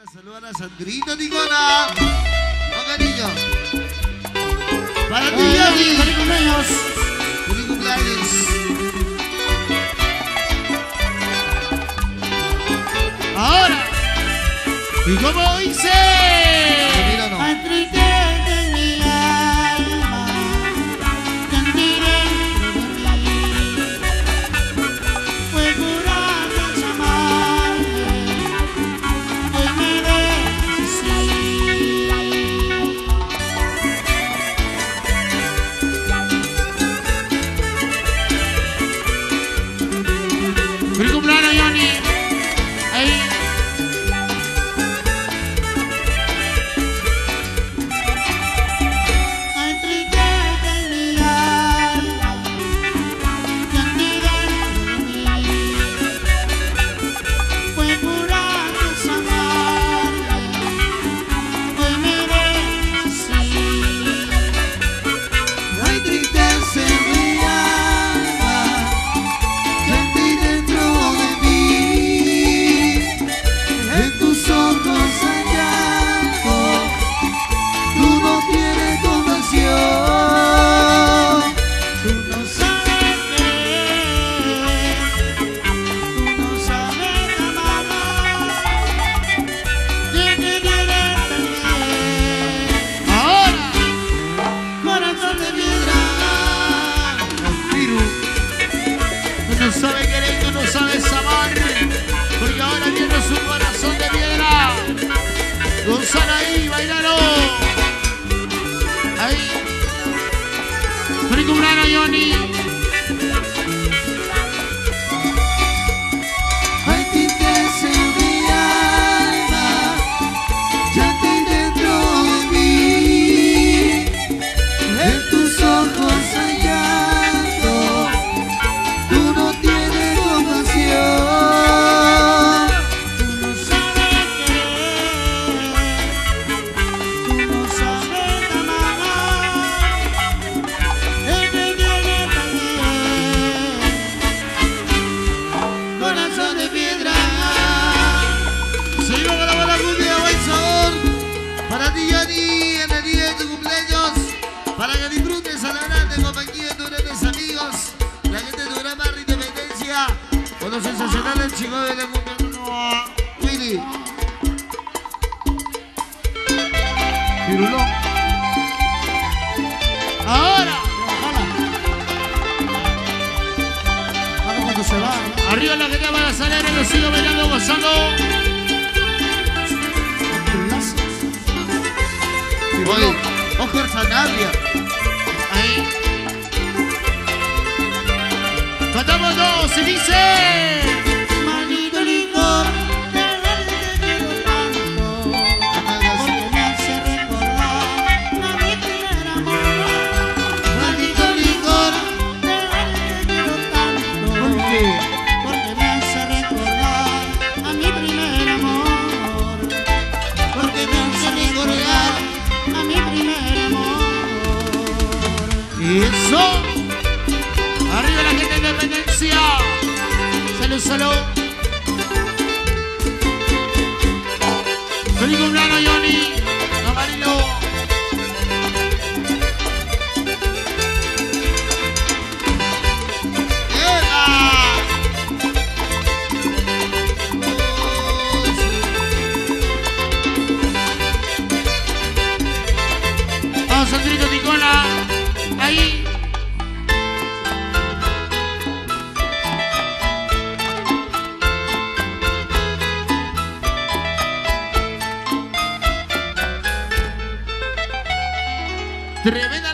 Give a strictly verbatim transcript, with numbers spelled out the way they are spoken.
Para saludar a Sandrito Ticona. Con cariño. Para ti, Yami. ¡Feliz cumpleaños! Feliz cumpleaños. Ahora. ¿Y cómo dice? Mira, no. Entristece mi alma, sentiré dentro de mí. Fue curarte esa amarme, hoy me ves así. ¡Feliz cumpleaños, Johnny! Ahí. Sabe querer, tú no sabes amar, porque ahora tienes un corazón de piedra. Gonzalo ahí, bailalo. Ahí. ¡Feliz cumpleaños, Johnny! Hay tintes en mi alma, ya te dentro de mí. En tus ojos hay llanto, tú no tienes compasión. Tú no sabes querer, tú no sabes amar. El que tiene también corazón de piedra. Seguimos con la buena cumbia, buen sabor. Para ti, Johnny, en el día de tu cumpleaños. Para que disfrutes a la grande compañía de tus grandes amigos. La gente de tu gran barrio Independencia. Con los sensacionales chicos de la cumbia. Willy. Pirulón. Ahora. Vamos cuando se va, ¿no? Arriba la gente va a salir, lo sigo bailando, gozando. Oye, Oscar Sanabria. Ahí. Cantamos dos y dice. Maldito licor, de verte quiero tanto, porque me hace recordar a mi primer amor. Maldito licor, de verte quiero tanto, ¿Por qué? porque me hace recordar a mi primer amor. Porque me hace recordar a mi primer amor. Y eso. Arriba la gente de Independencia. Salud, salud. Feliz cumpleaños, Johnny. Amarillo. ¡Eva! Vamos, Sandrito Ticona. Ahí. Tremenda